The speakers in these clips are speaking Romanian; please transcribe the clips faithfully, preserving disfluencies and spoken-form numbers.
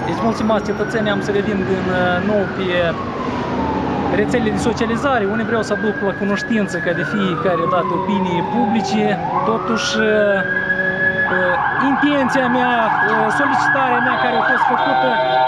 Deci mulți stimați cetățeni, am să revin din nou pe rețelele de socializare, unde vreau să aduc la cunoștință ca de fiecare dată opinii publice. Totuși, intenția mea, solicitarea mea care a fost făcută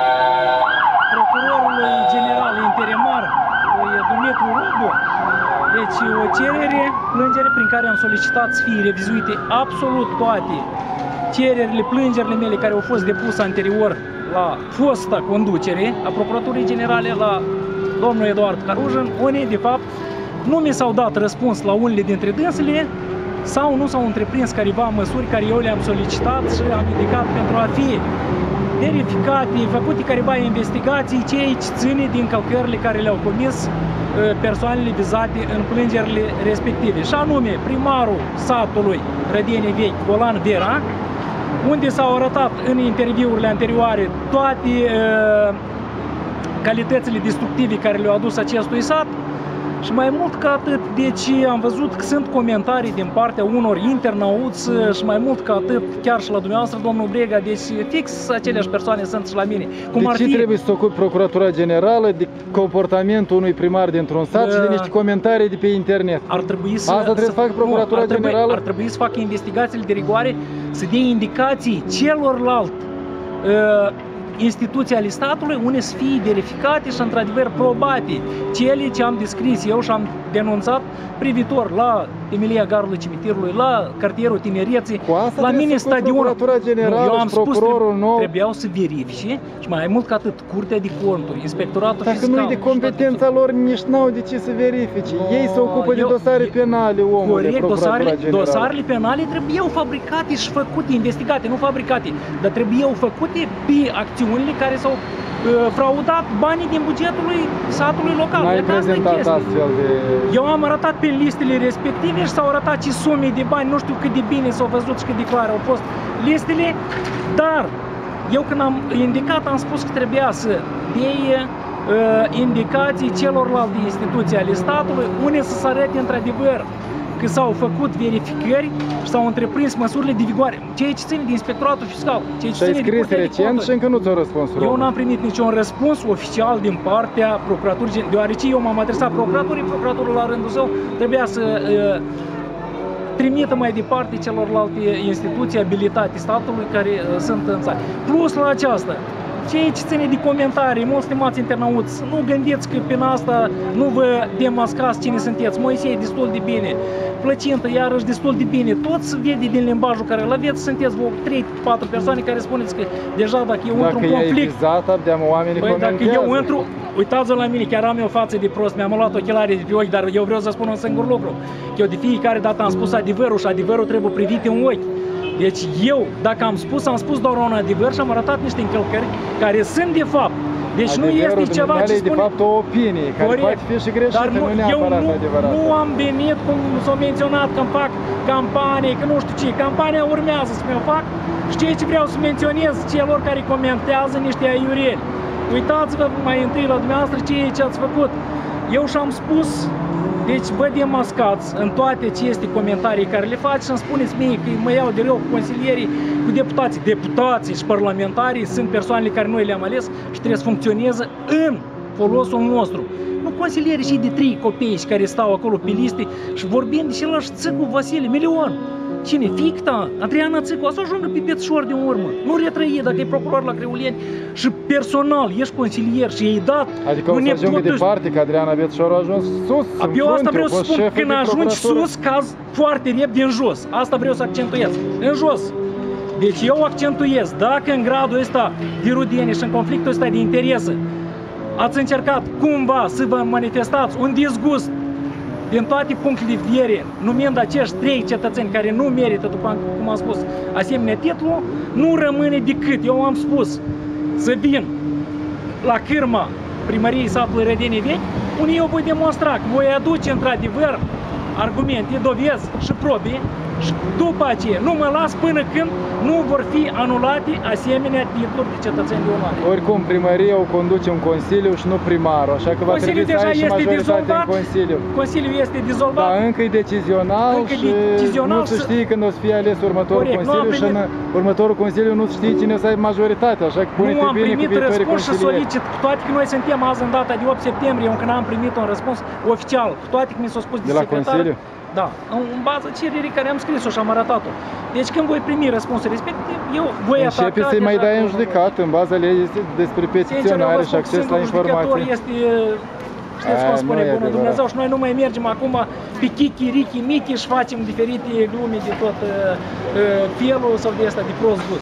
procurorului general interimar Dumitru Robu, deci o cerere, plângere prin care am solicitat să fie revizuite absolut toate cererile, plângerile mele care au fost depuse anterior la fosta conducere a Procuraturii Generale, la domnul Eduard Carujin, unde de fapt nu mi s-au dat răspuns la unele dintre dânsele sau nu s-au întreprins careva măsuri care eu le-am solicitat și am indicat pentru a fi verificate, făcute careva investigații, ceea ce ține din încălcările care le-au comis persoanele vizate în plângerile respective. Și anume, primarul satului Rădeni Vechi, Golan Vera, unde s-au arătat în interviurile anterioare toate uh, calitățile destructive care le-au adus acestui sat. Și mai mult ca atât, deci am văzut că sunt comentarii din partea unor internauți și mai mult ca atât, chiar și la dumneavoastră, domnul Brega, deci fix aceleași persoane sunt și la mine. Cum de ar ce fi... trebuie să se ocupe Procuratura Generală de comportamentul unui primar dintr-un sat uh... și de niște comentarii de pe internet? Ar trebui să... Asta trebuie să, să facă Procuratura nu, ar trebui, Generală? Ar trebui să facă investigațiile de rigoare, să dea indicații celorlalți uh, instituții ale statului, unde să fie verificate și într-adevăr probate cele ce am descris eu și am denunțat privitor la Emilia Garului Cimitirului, la cartierul Tinereții, la mine stadionul. Generală, eu am spus procurorul nou. Trebuiau să verifice și mai mult ca atât Curtea de Conturi, Inspectoratul Dacă Fiscal. nu e de competența lor, nici n-au de ce să verifice. Ei se ocupă de dosare penale, omule, corect, dosarele, Generală. dosarele penale trebuiau fabricate și făcute, investigate, nu fabricate, dar trebuiau făcute pe acțiunile care s-au uh, fraudat banii din bugetul satului local. N-ai prezentat astfel de... Eu am arătat pe listele respective și s-au arătat și sume de bani, nu știu cât de bine s-au văzut și cât de clare au fost listele, dar eu când am indicat am spus că trebuia să deie uh, indicații celorlalte instituții ale statului, unde să se arate într-adevăr că s-au făcut verificări și s-au întreprins măsurile de vigoare, ceea ce ține de Inspectoratul Fiscal, ceea ce ține de Curtea de recent și încă nu ți-au răspuns. Eu n-am primit niciun răspuns oficial din partea Procuraturii, deoarece eu m-am adresat Procuraturii, Procuratorul la rândul său trebuia să uh, trimită mai departe celorlalte instituții abilitate statului care uh, sunt în țară. Plus la aceasta, ceea ce ține de comentarii, mulți stimați internauți, nu gândiți că prin asta nu vă demascați cine sunteți. Moisei destul de bine, Plăcintă iarăși destul de bine, tot se vede din limbajul care îl aveți, sunteți vă trei patru persoane care spuneți că deja dacă eu intru în conflict, vizat, oamenii băi, dacă eu intru, uitați-vă la mine, chiar am eu față de prost, mi-am luat ochelarii de pe ochi, dar eu vreau să spun un singur lucru, că eu de fiecare dată am spus adevărul și adevărul trebuie privit în ochi. Deci eu, dacă am spus, am spus doar un adevăr și am arătat niște încălcări care sunt de fapt. Deci adevărul nu este ceva ce spune... de fapt o opinie, care corect, poate fi și greșită, dar nu, nu neapărat eu nu, adevărat. nu am venit, cum s-a menționat, că îmi fac campanie, că nu știu ce, campania urmează să mi-o fac și ceea ce vreau să menționez celor care comentează niște aiureli. Uitați-vă mai întâi la dumneavoastră ceea ce ați făcut. Eu și-am spus, deci vă demascați în toate aceste comentarii care le faci și îmi spuneți mie că mă iau de rău cu consilierii, cu deputații. Deputații și parlamentarii sunt persoanele care noi le-am ales și trebuie să funcționeze în folosul nostru. Nu consilierii și de trei copii care stau acolo pe liste și vorbim de celălalt Țâcu Vasile, milion. Cine? Ficta? Adriana Țâcu, o să ajungă pe Bețșor din urmă. Nu retrăie dacă e procuror la Creuleni și personal ești consilier și ei dat. Adică o să ajungă departe, că Adriana Bețșor a ajuns sus, în eu asta vreau să spun, când ajungi ajungi sus, caz foarte repede în jos. Asta vreau să accentuez. În jos. Deci eu accentuez, dacă în gradul ăsta de rudenie și în conflictul ăsta de interese ați încercat cumva să vă manifestați un disgust din toate punctele de vedere, numind acești trei cetățeni care nu merită, după cum am spus, asemenea titlu, nu rămâne decât, eu am spus, să vin la cârma primăriei satului Rădeni Vechi, unde eu voi demonstra că voi aduce într-adevăr argumente, dovezi și probe Și după aceea, nu mă las până când nu vor fi anulate asemenea titluri de cetățeni de onoare. Oricum, primăria o conduce un consiliu și nu primarul, așa că va Consiliul trebui să deja ai și este majoritate dizolvat. în Consiliu. Consiliul este dizolvat. Da, încă e decizional Încă e și decizional nu se să- știe când o să fie ales următorul Corect, nu am Consiliu și în primit- următorul Consiliu nu se știe cine o să aibă majoritate, așa că pune-te Nu am bine cu primit viitorii răspuns și consilieri. solicit, cu toate că noi suntem azi în data de opt septembrie, încă n-am primit un răspuns oficial, cu toate că mi s-a spus de, De la secretar. Consiliu? Da, în, în baza cererii care am scris-o și am arătat-o. Deci când voi primi răspunsul respectiv, eu voi ataca... Începe să-i mai deja dai în cu- judecată în baza legii despre Sincer, eu petiționare vă și spun că acces la singurul judecător informații. este, știți cum Aia spune nu e bunul adevărat. Dumnezeu, și noi nu mai mergem acum pe chichi, richi, michi și facem diferite glume de tot uh, uh, felul sau de asta, de prost gust.